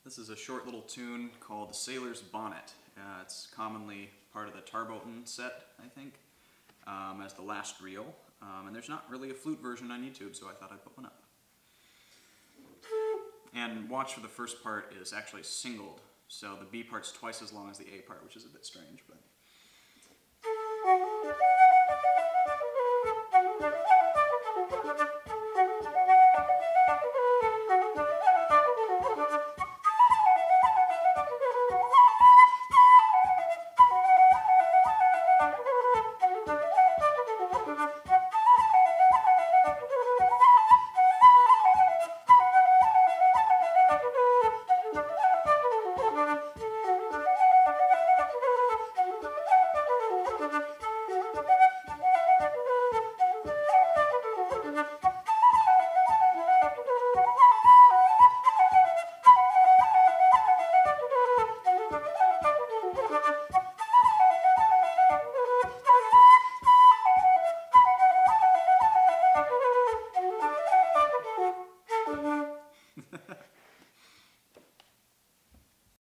This is a short little tune called The Sailor's Bonnet. It's commonly part of the Tarboton set, I think, as the last reel. And there's not really a flute version on YouTube, so I thought I'd put one up. And watch for the first part is actually singled, so the B part's twice as long as the A part, which is a bit strange, but...